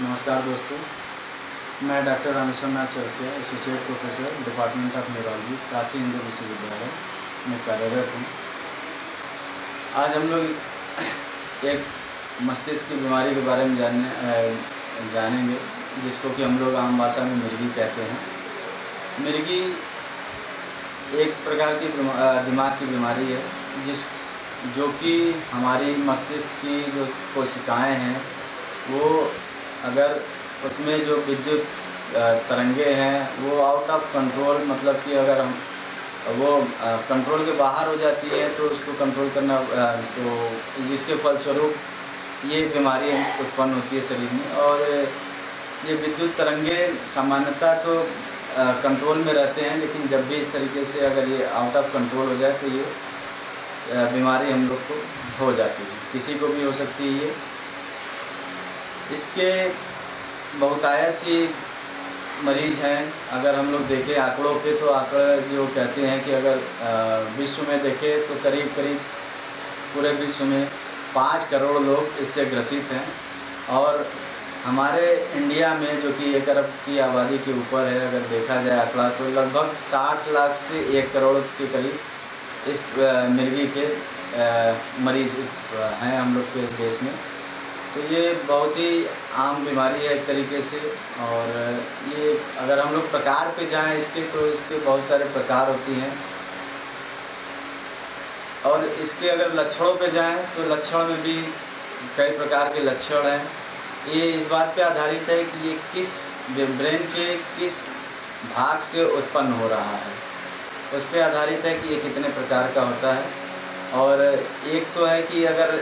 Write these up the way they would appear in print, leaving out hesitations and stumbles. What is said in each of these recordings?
नमस्कार दोस्तों, मैं doctor Rameshwar Nath Chaurasia, associate professor department of neurology, Kashi Hindu Vishwavidyalaya में कार्यरत हूँ। आज हम लोग एक मस्तिष्क की बीमारी के बारे में जानेंगे, जिसको कि हम लोग आम भाषा में मिर्गी कहते हैं। मिर्गी एक प्रकार की दिमाग की बीमारी है, जो कि हमारी मस्तिष्क की जो कोशिकाएँ हैं वो अगर उसमें जो विद्युत तरंगे हैं वो आउट ऑफ कंट्रोल, मतलब कि अगर हम वो कंट्रोल के बाहर हो जाती है तो उसको कंट्रोल करना, तो जिसके फलस्वरूप ये बीमारी उत्पन्न होती है शरीर में। और ये विद्युत तरंगे सामान्यतः तो कंट्रोल में रहते हैं, लेकिन जब भी इस तरीके से अगर ये आउट ऑफ कंट्रोल हो जाए तो ये बीमारी हम लोग को हो जाती है, किसी को भी हो सकती है। इसके बहुतायत ही मरीज हैं। अगर हम लोग देखें आंकड़ों पे, तो आंकड़े जो कहते हैं कि अगर विश्व में देखें तो करीब पूरे विश्व में 5 करोड़ लोग इससे ग्रसित हैं। और हमारे इंडिया में, जो कि 1 अरब की आबादी के ऊपर है, अगर देखा जाए आंकड़ा, तो लगभग 60 लाख से 1 करोड़ के करीब इस मिर्गी के मरीज हैं हम लोग के देश में। तो ये बहुत ही आम बीमारी है एक तरीके से। और ये अगर हम लोग प्रकार पे जाएं इसके, तो इसके बहुत सारे प्रकार होती हैं। और इसके अगर लक्षणों पे जाएं तो लक्षण में भी कई प्रकार के लक्षण हैं। ये इस बात पे आधारित है कि ये किस ब्रेन के किस भाग से उत्पन्न हो रहा है, उस पर आधारित है कि ये कितने प्रकार का होता है। और एक तो है कि अगर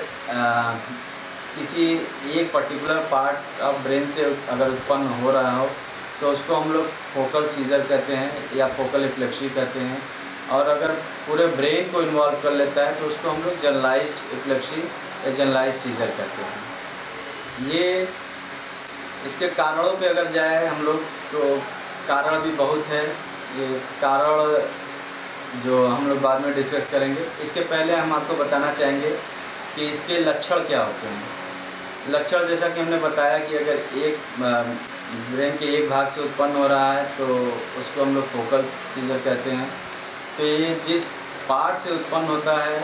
किसी एक पर्टिकुलर पार्ट ऑफ ब्रेन से अगर उत्पन्न हो रहा हो तो उसको हम लोग फोकल सीजर कहते हैं या फोकल एपिलेप्सी कहते हैं। और अगर पूरे ब्रेन को इन्वॉल्व कर लेता है तो उसको हम लोग जनरलाइज्ड एपिलेप्सी या जनरलाइज्ड सीजर कहते हैं। ये इसके कारणों पे अगर जाए हम लोग, तो कारण भी बहुत है। ये कारण जो हम लोग बाद में डिस्कस करेंगे। इसके पहले हम आपको बताना चाहेंगे कि इसके लक्षण क्या होते हैं। लक्षण जैसा कि हमने बताया कि अगर एक ब्रेन के एक भाग से उत्पन्न हो रहा है तो उसको हम लोग फोकल सीजर कहते हैं। तो ये जिस पार्ट से उत्पन्न होता है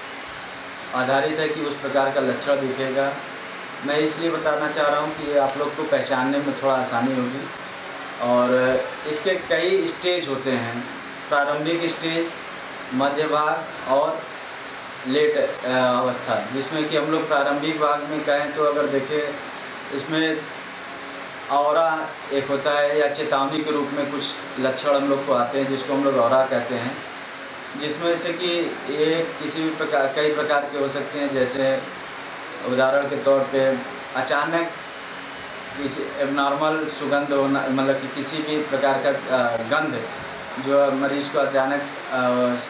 आधारित है कि उस प्रकार का लक्षण दिखेगा। मैं इसलिए बताना चाह रहा हूँ कि आप लोग को पहचानने में थोड़ा आसानी होगी। और इसके कई स्टेज होते हैं, प्रारंभिक स्टेज, मध्य भाग और लेट अवस्था। जिसमें कि हम लोग प्रारंभिक भाग में कहें तो अगर देखें, इसमें औरा एक होता है या चेतावनी के रूप में कुछ लक्षण हम लोग को आते हैं, जिसको हम लोग औरा कहते हैं। जिसमें से कि ये किसी भी प्रकार, कई प्रकार के हो सकते हैं। जैसे उदाहरण के तौर पे अचानक किसी एबनॉर्मल सुगंध होना, मतलब कि किसी भी प्रकार का गंध जो मरीज को अचानक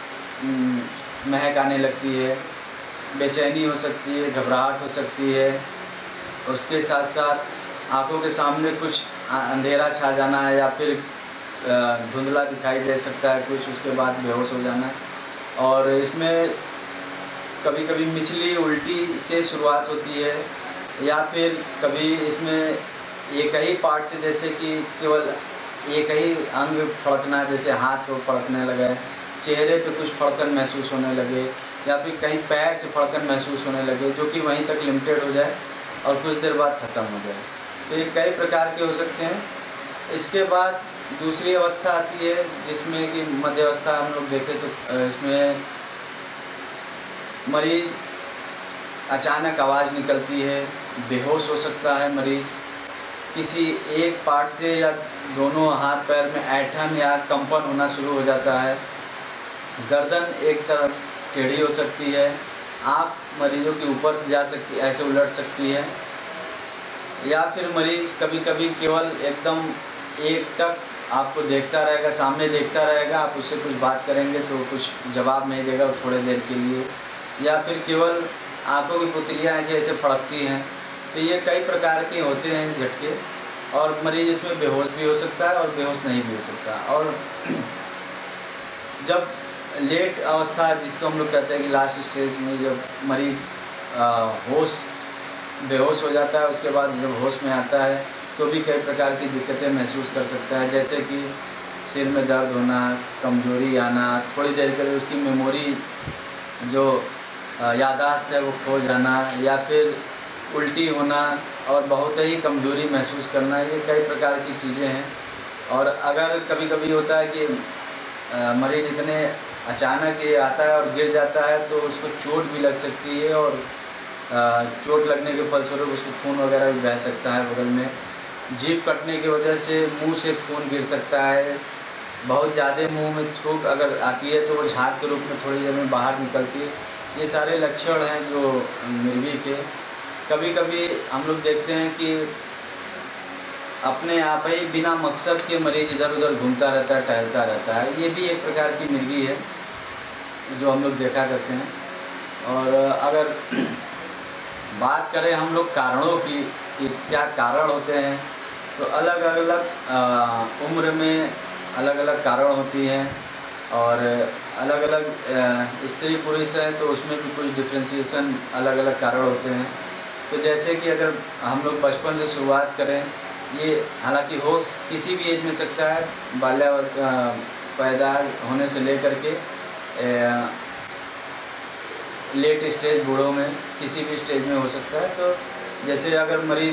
महक आने लगती है, बेचैनी हो सकती है, घबराहट हो सकती है। उसके साथ साथ आंखों के सामने कुछ अंधेरा छा जाना है या फिर धुंधला दिखाई दे सकता है कुछ, उसके बाद बेहोश हो जाना। और इसमें कभी कभी मिचली उल्टी से शुरुआत होती है, या फिर कभी इसमें एक ही पार्ट से, जैसे कि केवल एक ही अंग फड़कना, जैसे हाथ को फड़कने लगे, चेहरे पे कुछ फड़कन महसूस होने लगे, या फिर कहीं पैर से फड़कन महसूस होने लगे, जो कि वहीं तक लिमिटेड हो जाए और कुछ देर बाद ख़त्म हो जाए। तो ये कई प्रकार के हो सकते हैं। इसके बाद दूसरी अवस्था आती है, जिसमें कि मध्य अवस्था हम लोग देखें तो इसमें मरीज अचानक आवाज़ निकलती है, बेहोश हो सकता है मरीज, किसी एक पार्ट से या दोनों हाथ पैर में ऐंठन या कंपन होना शुरू हो जाता है, गर्दन एक तरफ टेढ़ी हो सकती है, आँख मरीजों के ऊपर जा सकती, ऐसे उलट सकती है, या फिर मरीज कभी कभी केवल एकदम एक टक आपको देखता रहेगा, सामने देखता रहेगा, आप उससे कुछ बात करेंगे तो कुछ जवाब नहीं देगा थोड़े देर के लिए, या फिर केवल आँखों की पुतलियाँ ऐसे ऐसे फड़कती हैं। तो ये कई प्रकार के होते हैं झटके। और मरीज इसमें बेहोश भी हो सकता है और बेहोश नहीं भी हो सकता। और जब लेट अवस्था, जिसको हम लोग कहते हैं कि लास्ट स्टेज में जब मरीज होश बेहोश हो जाता है, उसके बाद जब होश में आता है तो भी कई प्रकार की दिक्कतें महसूस कर सकता है, जैसे कि सिर में दर्द होना, कमजोरी आना, थोड़ी देर के लिए उसकी मेमोरी जो याददाश्त है वो खो जाना, या फिर उल्टी होना और बहुत ही कमजोरी महसूस करना, ये कई प्रकार की चीज़ें हैं। और अगर कभी कभी होता है कि मरीज़ इतने अचानक ये आता है और गिर जाता है तो उसको चोट भी लग सकती है, और चोट लगने के फलस्वरूप उसको खून वगैरह भी बह सकता है बगल में। जीभ कटने की वजह से मुंह से खून गिर सकता है। बहुत ज़्यादा मुंह में थूक अगर आती है तो वो झाग के रूप में थोड़ी देर में बाहर निकलती है। ये सारे लक्षण हैं जो मिर्गी के। कभी कभी हम लोग देखते हैं कि अपने आप ही बिना मकसद के मरीज इधर उधर घूमता रहता है, टहलता रहता है। ये भी एक प्रकार की मिर्गी है जो हम लोग देखा करते हैं। और अगर बात करें हम लोग कारणों की कि क्या कारण होते हैं, तो अलग अलग उम्र में अलग अलग कारण होती हैं, और अलग अलग स्त्री पुरुष है तो उसमें भी कुछ डिफ्रेंशिएशन अलग अलग कारण होते हैं। तो जैसे कि अगर हम लोग बचपन से शुरुआत करें, ये हालांकि हो किसी भी एज में सकता है, पैदा होने से लेकर के लेट स्टेज बूढ़ों में किसी भी स्टेज में हो सकता है। तो जैसे अगर मरीज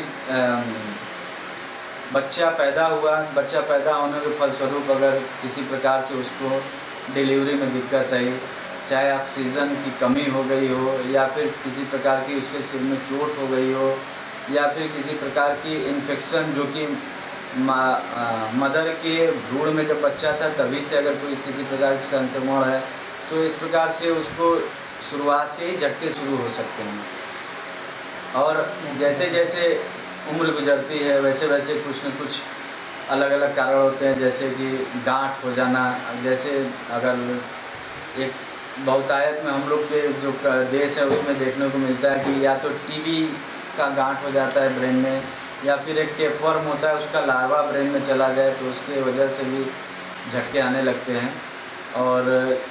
बच्चा पैदा हुआ, बच्चा पैदा होने के फलस्वरूप अगर किसी प्रकार से उसको डिलीवरी में दिक्कत आई, चाहे ऑक्सीजन की कमी हो गई हो, या फिर किसी प्रकार की उसके सिर में चोट हो गई हो, या फिर किसी प्रकार की इन्फेक्शन जो कि मदर के भ्रूण में जब बच्चा था तभी से अगर कोई किसी प्रकार की संक्रमण है, तो इस प्रकार से उसको शुरुआत से ही झटके शुरू हो सकते हैं। और जैसे जैसे उम्र गुजरती है वैसे वैसे कुछ न कुछ अलग अलग कारण होते हैं, जैसे कि गांठ हो जाना। जैसे अगर एक बहुतायत में हम लोग के जो देश है उसमें देखने को मिलता है कि या तो टीबी का गांठ हो जाता है ब्रेन में, या फिर एक टेपवर्म होता है उसका लार्वा ब्रेन में चला जाए तो उसकी वजह से भी झटके आने लगते हैं। और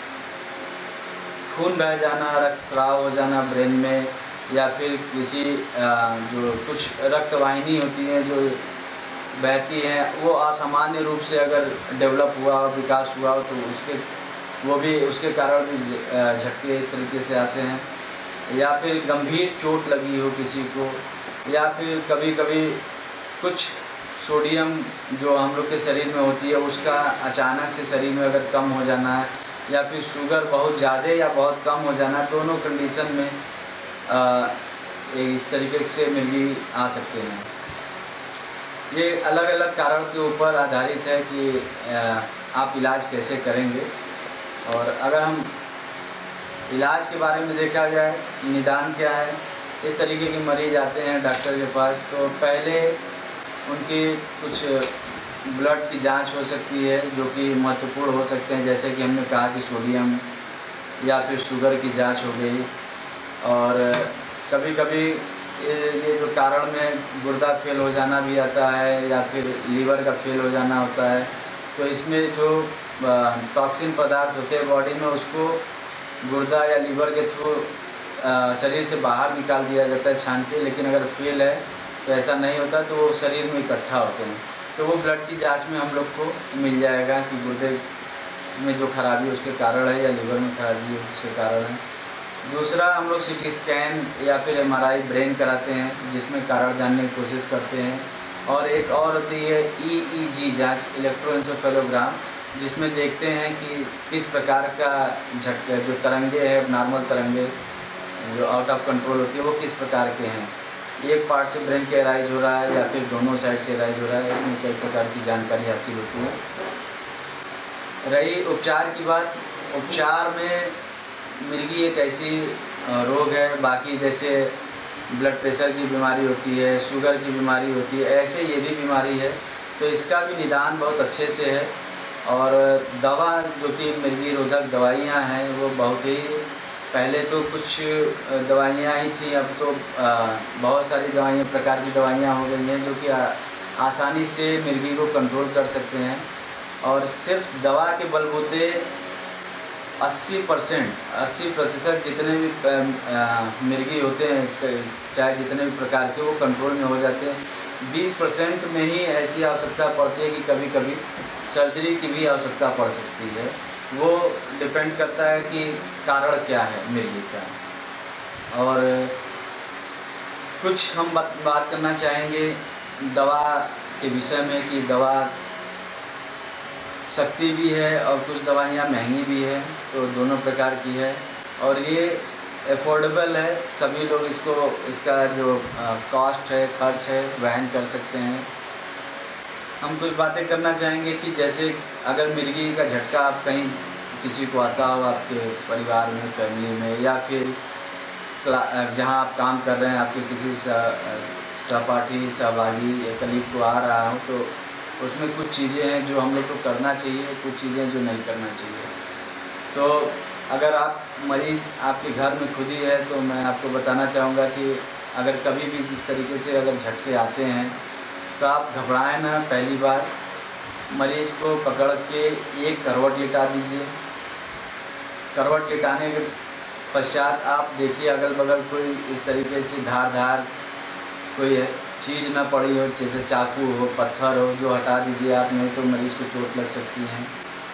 खून बह जाना, रक्तस्राव हो जाना ब्रेन में, या फिर किसी जो कुछ रक्तवाहिनी होती हैं जो बहती हैं वो असामान्य रूप से अगर डेवलप हुआ और विकास हुआ तो उसके कारण भी झटके इस तरीके से आते हैं। या फिर गंभीर चोट लगी हो किसी को, या फिर कभी कभी कुछ सोडियम जो हम लोग के शरीर में होती है उसका अचानक से शरीर में अगर कम हो जाना है, या फिर शुगर बहुत ज़्यादा या बहुत कम हो जाना, दोनों कंडीशन में इस तरीके से मिर्गी आ सकते हैं। ये अलग अलग कारण के ऊपर आधारित है कि आप इलाज कैसे करेंगे। और अगर हम इलाज के बारे में देखा जाए, निदान क्या है, इस तरीके के मरीज आते हैं डॉक्टर के पास तो पहले उनकी कुछ ब्लड की जांच हो सकती है जो कि महत्वपूर्ण हो सकते हैं, जैसे कि हमने कहा कि सोडियम या फिर शुगर की जांच हो गई। और कभी कभी ये जो कारण में गुर्दा फेल हो जाना भी आता है, या फिर लीवर का फेल हो जाना होता है, तो इसमें जो टॉक्सिन पदार्थ होते हैं बॉडी में उसको गुर्दा या लीवर के थ्रू शरीर से बाहर निकाल दिया जाता है छान के। लेकिन अगर फेल है तो ऐसा नहीं होता, तो वो शरीर में इकट्ठा होते हैं। तो वो ब्लड की जांच में हम लोग को मिल जाएगा कि गुर्दे में जो खराबी उसके कारण है या लीवर में खराबी उसके कारण है। दूसरा, हम लोग सीटी स्कैन या फिर एमआरआई ब्रेन कराते हैं जिसमें कारण जानने की कोशिश करते हैं। और एक और होती है ईईजी जांच, इलेक्ट्रोएन्सेफेलोग्राम, जिसमें देखते हैं कि किस प्रकार का झटका जो तरंगे हैं, नॉर्मल तरंगे जो आउट ऑफ कंट्रोल होती है वो किस प्रकार के हैं, एक पार्ट से ब्रेन के एराइज हो रहा है या फिर दोनों साइड से एराइज हो रहा है, इसमें कई प्रकार की जानकारी हासिल होती है। रही उपचार की बात, उपचार में मिर्गी एक ऐसी रोग है, बाकी जैसे ब्लड प्रेशर की बीमारी होती है, शुगर की बीमारी होती है, ऐसे ये भी बीमारी है, तो इसका भी निदान बहुत अच्छे से है। और दवा जो कि मिर्गी रोधक दवाइयाँ हैं वो बहुत ही, पहले तो कुछ दवाइयाँ ही थी, अब तो बहुत सारी दवाइयाँ प्रकार की दवाइयाँ हो गई हैं जो कि आसानी से मिर्गी को कंट्रोल कर सकते हैं। और सिर्फ दवा के बलबूते 80% जितने भी मिर्गी होते हैं, चाहे जितने भी प्रकार के, वो कंट्रोल में हो जाते हैं। 20% में ही ऐसी आवश्यकता पड़ती है कि कभी कभी सर्जरी की भी आवश्यकता पड़ सकती है। वो डिपेंड करता है कि कारण क्या है मिर्गी का। और कुछ हम बात करना चाहेंगे दवा के विषय में कि दवा सस्ती भी है और कुछ दवाइयाँ महंगी भी है, तो दोनों प्रकार की है और ये अफोर्डेबल है। सभी लोग इसका जो कॉस्ट है, खर्च है, वहन कर सकते हैं। हम कुछ बातें करना चाहेंगे कि जैसे अगर मिर्गी का झटका आप कहीं किसी को आता हो, आपके परिवार में, फैमिली में, या फिर जहाँ आप काम कर रहे हैं आपके किसी सहपाठी, सहभागी या कलीग को आ रहा हो, तो उसमें कुछ चीज़ें हैं जो हम लोग को करना चाहिए, कुछ चीज़ें जो नहीं करना चाहिए। तो अगर आप मरीज़ आपके घर में खुद ही है तो मैं आपको बताना चाहूँगा कि अगर कभी भी इस तरीके से अगर झटके आते हैं तो आप घबराएं ना। पहली बार मरीज़ को पकड़ के एक करवट लिटा दीजिए। करवट लिटाने के पश्चात आप देखिए अगल बगल कोई इस तरीके से धार कोई चीज़ ना पड़ी हो, जैसे चाकू हो, पत्थर हो, जो हटा दीजिए आप, नहीं तो मरीज़ को चोट लग सकती है।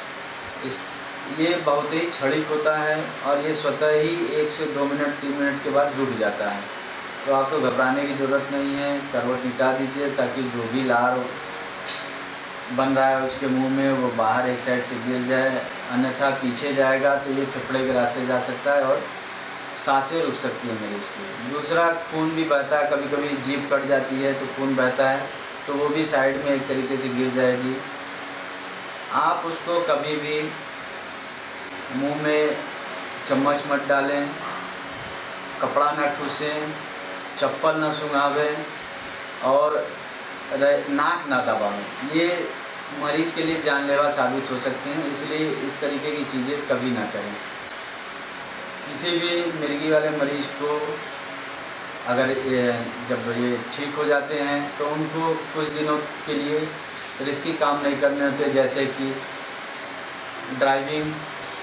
ये बहुत ही क्षणिक होता है और ये स्वतः ही 1 से 2 मिनट 3 मिनट के बाद रुक जाता है, तो आपको घबराने की ज़रूरत नहीं है। करवट लिटा दीजिए ताकि जो भी लार बन रहा है उसके मुंह में वो बाहर एक साइड से गिर जाए, अन्यथा पीछे जाएगा तो ये फेफड़े के रास्ते जा सकता है और सांसें रुक सकती है मरीज़ की। दूसरा, खून भी बहता है, कभी कभी जीभ कट जाती है तो खून बहता है, तो वो भी साइड में एक तरीके से गिर जाएगी। आप उसको कभी भी मुंह में चम्मच मत डालें, कपड़ा न ठूसें, चप्पल न सूंघावें और नाक ना दबाएं। ये मरीज़ के लिए जानलेवा साबित हो सकती हैं, इसलिए इस तरीके की चीज़ें कभी ना करें। किसी भी मिर्गी वाले मरीज़ को अगर जब ये ठीक हो जाते हैं तो उनको कुछ दिनों के लिए रिस्की काम नहीं करने होते, जैसे कि ड्राइविंग,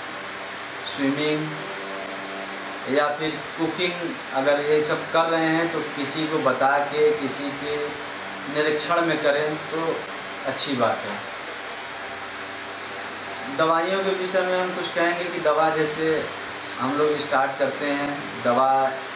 स्विमिंग या फिर कुकिंग। अगर ये सब कर रहे हैं तो किसी को बता के, किसी के निरीक्षण में करें तो अच्छी बात है। दवाइयों के विषय में हम कुछ कहेंगे कि दवा जैसे हम लोग स्टार्ट करते हैं, दवा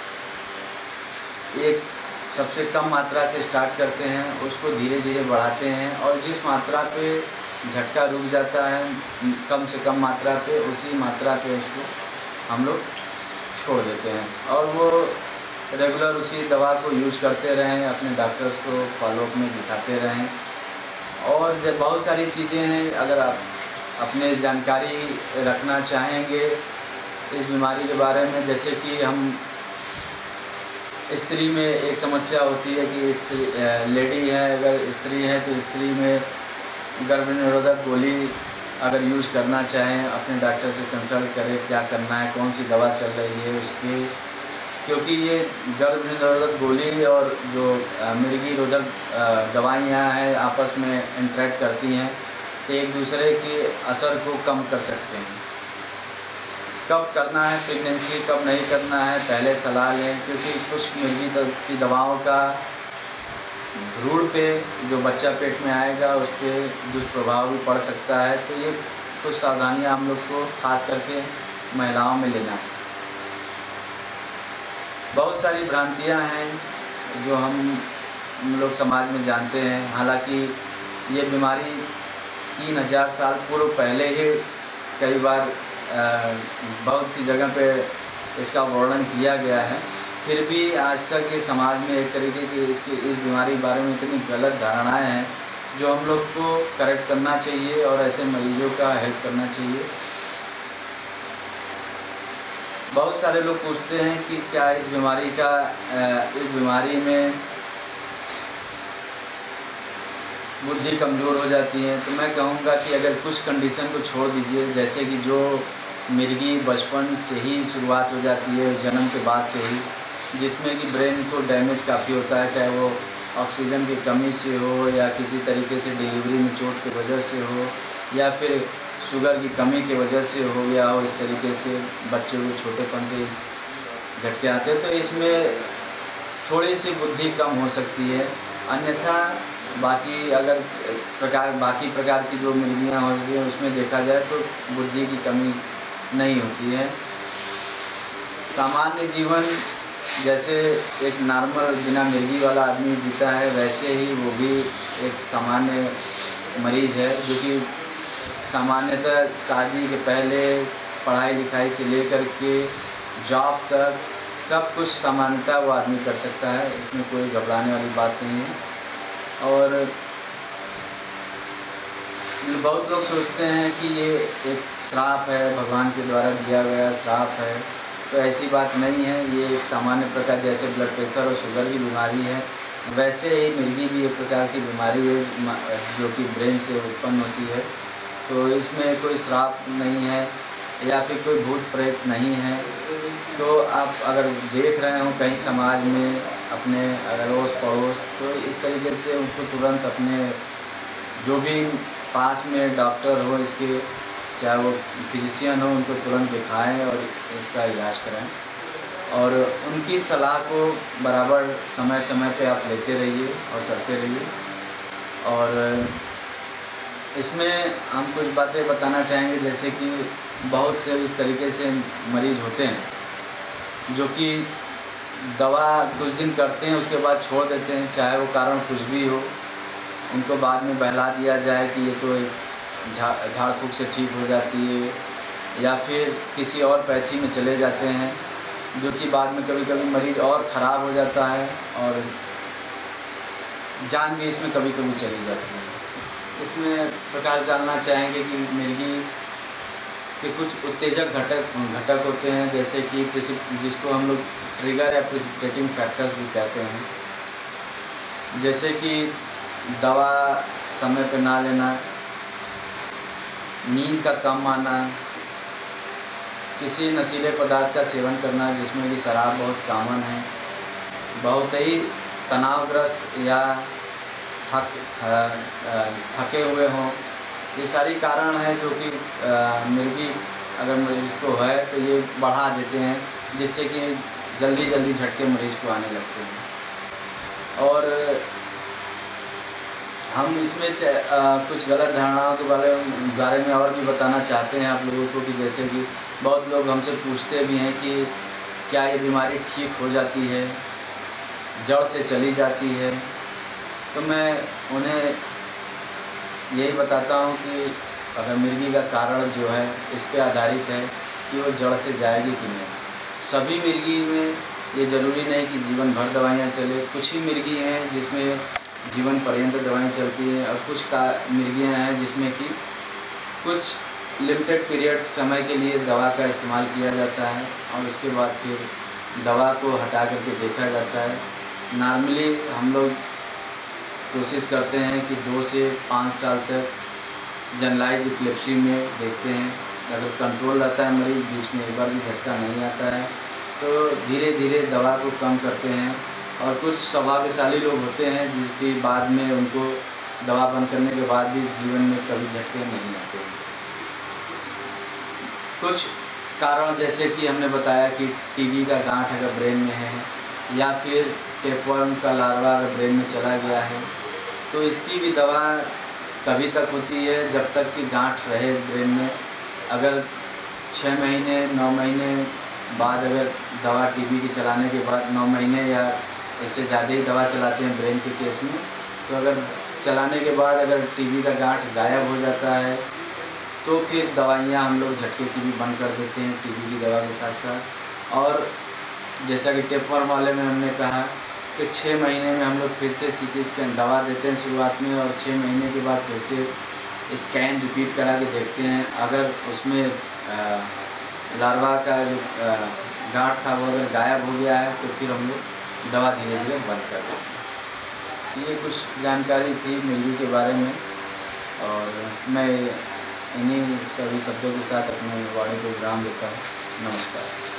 एक सबसे कम मात्रा से स्टार्ट करते हैं, उसको धीरे धीरे बढ़ाते हैं और जिस मात्रा पे झटका रुक जाता है कम से कम मात्रा पे, उसी मात्रा पे उसको हम लोग छोड़ देते हैं और वो रेगुलर उसी दवा को यूज करते रहें, अपने डॉक्टर्स को फॉलोअप में दिखाते रहें। और जब बहुत सारी चीज़ें हैं, अगर आप अपने जानकारी रखना चाहेंगे इस बीमारी के बारे में, जैसे कि हम स्त्री में एक समस्या होती है कि स्त्री लेडी है, अगर स्त्री है तो स्त्री में गर्भ निरोधक गोली अगर यूज़ करना चाहें अपने डॉक्टर से कंसल्ट करें क्या करना है, कौन सी दवा चल रही है उसकी, क्योंकि ये गर्भ निरोधक गोली और जो मिर्गी रोधक दवाइयाँ हैं आपस में इंटरेक्ट करती हैं तो एक दूसरे के असर को कम कर सकते हैं। कब करना है प्रेगनेंसी, कब नहीं करना है, पहले सलाह लें, क्योंकि कुछ मिर्गी की दवाओं का भ्रूण पे जो बच्चा पेट में आएगा उस पर दुष्प्रभाव भी पड़ सकता है। तो ये कुछ सावधानियां हम लोग को खास करके महिलाओं में लेना है। बहुत सारी भ्रांतियां हैं जो हम लोग समाज में जानते हैं, हालांकि ये बीमारी 3000 साल पूर्व पहले ही कई बार बहुत सी जगह पे इसका वर्णन किया गया है, फिर भी आज तक ये समाज में एक तरीके की इस बीमारी के बारे में इतनी गलत धारणाएं हैं जो हम लोग को करेक्ट करना चाहिए और ऐसे मरीजों का हेल्प करना चाहिए। बहुत सारे लोग पूछते हैं कि क्या इस बीमारी में बुद्धि कमज़ोर हो जाती है, तो मैं कहूँगा कि अगर कुछ कंडीशन को छोड़ दीजिए, जैसे कि जो मिर्गी बचपन से ही शुरुआत हो जाती है जन्म के बाद से ही, जिसमें कि ब्रेन को डैमेज काफ़ी होता है, चाहे वो ऑक्सीजन की कमी से हो या किसी तरीके से डिलीवरी में चोट की वजह से हो या फिर शुगर की कमी की वजह से हो गया हो, इस तरीके से बच्चों को छोटेपन से झटके आते हैं, तो इसमें थोड़ी सी बुद्धि कम हो सकती है। अन्यथा बाकी प्रकार की जो मिर्गियाँ होती हैं उसमें देखा जाए तो बुद्धि की कमी नहीं होती है। सामान्य जीवन जैसे एक नॉर्मल बिना मिर्गी वाला आदमी जीता है, वैसे ही वो भी एक सामान्य मरीज़ है, जो कि सामान्यतः शादी के पहले पढ़ाई लिखाई से लेकर के जॉब तक सब कुछ सामान्यतः वो आदमी कर सकता है। इसमें कोई घबराने वाली बात नहीं है। और बहुत लोग सोचते हैं कि ये एक श्राप है, भगवान के द्वारा दिया गया श्राप है, तो ऐसी बात नहीं है। ये एक सामान्य प्रकार, जैसे ब्लड प्रेशर और शुगर की बीमारी है, वैसे ही मिर्गी भी एक प्रकार की बीमारी है जो कि ब्रेन से उत्पन्न होती है। तो इसमें कोई श्राप नहीं है या फिर कोई भूत प्रेत नहीं है। तो आप अगर देख रहे हो कहीं समाज में अपने अड़ोस पड़ोस, तो इस तरीके से उनको तुरंत अपने जो भी पास में डॉक्टर हो इसके, चाहे वो फिजिशियन हो, उनको तुरंत दिखाएं और इसका इलाज कराएं। और उनकी सलाह को बराबर समय समय पे आप लेते रहिए और करते रहिए। और इसमें हम कुछ बातें बताना चाहेंगे, जैसे कि बहुत से इस तरीके से मरीज़ होते हैं जो कि दवा कुछ दिन करते हैं, उसके बाद छोड़ देते हैं, चाहे वो कारण कुछ भी हो। उनको बाद में बहला दिया जाए कि ये तो झाड़ फूँक से ठीक हो जाती है, या फिर किसी और पैथी में चले जाते हैं, जो कि बाद में कभी कभी मरीज़ और ख़राब हो जाता है और जान भी इसमें कभी कभी चली जाती है। इसमें प्रकाश डालना चाहेंगे कि मिर्गी के कुछ उत्तेजक घटक होते हैं, जैसे कि जिसको हम लोग ट्रिगर या प्रेसिपिटेटिंग फैक्टर्स भी कहते हैं। जैसे कि दवा समय पर ना लेना, नींद का कम आना, किसी नशीले पदार्थ का सेवन करना जिसमें कि शराब बहुत कॉमन है, बहुत ही तनावग्रस्त या थके हुए हों, ये सारी कारण है जो कि मिर्गी अगर मरीज़ को है तो ये बढ़ा देते हैं, जिससे कि जल्दी जल्दी झटके मरीज़ को आने लगते हैं। और हम इसमें कुछ गलत धारणाओं के बारे में और भी बताना चाहते हैं आप लोगों को, कि जैसे कि बहुत लोग हमसे पूछते भी हैं कि क्या ये बीमारी ठीक हो जाती है, जड़ से चली जाती है। तो मैं उन्हें यही बताता हूँ कि अगर मिर्गी का कारण जो है इस पे आधारित है कि वो जड़ से जाएगी कि नहीं। सभी मिर्गी में ये ज़रूरी नहीं कि जीवन भर दवाइयाँ चले, कुछ ही मिर्गी हैं जिसमें जीवन पर्यंत दवाएं चलती हैं, और कुछ मिर्गियाँ हैं जिसमें कि कुछ लिमिटेड पीरियड समय के लिए दवा का इस्तेमाल किया जाता है और उसके बाद फिर दवा को हटा करके देखा जाता है। नॉर्मली हम लोग कोशिश करते हैं कि 2 से 5 साल तक जनरलाइज एपिलेप्सी में देखते हैं। अगर कंट्रोल रहता है मरीज़, बीच में एक बार भी झटका नहीं आता है, तो धीरे धीरे दवा को कम करते हैं। और कुछ सौभाग्यशाली लोग होते हैं जिनकी बाद में उनको दवा बंद करने के बाद भी जीवन में कभी झटके नहीं आते हैं। कुछ कारण जैसे कि हमने बताया कि टीबी का गांठ अगर ब्रेन में है, या फिर टेपवर्म का लार्वा अगर ब्रेन में चला गया है, तो इसकी भी दवा तभी तक होती है जब तक कि गांठ रहे ब्रेन में। अगर 6 महीने 9 महीने बाद अगर दवा टीबी की चलाने के बाद 9 महीने या इससे ज़्यादा ही दवा चलाते हैं ब्रेन के केस में, तो अगर चलाने के बाद अगर टीबी का गांठ गायब हो जाता है तो फिर दवाइयाँ हम लोग झटके की भी बंद कर देते हैं टीबी की दवा के साथ साथ। और जैसा कि टेपवर्म वाले में हमने कहा कि 6 महीने में हम लोग फिर से सीटी स्कैन दवा देते हैं शुरुआत में, और 6 महीने के बाद फिर से स्कैन रिपीट करा के देखते हैं। अगर उसमें लार्वा का जो गांठ था वो अगर गायब हो गया है तो फिर हम लोग दवा धीरे धीरे बंद कर देते हैं। ये कुछ जानकारी थी मिर्गी के बारे में, और मैं इन्हीं सभी शब्दों के साथ अपने वाणी को विराम देता हूँ। नमस्कार।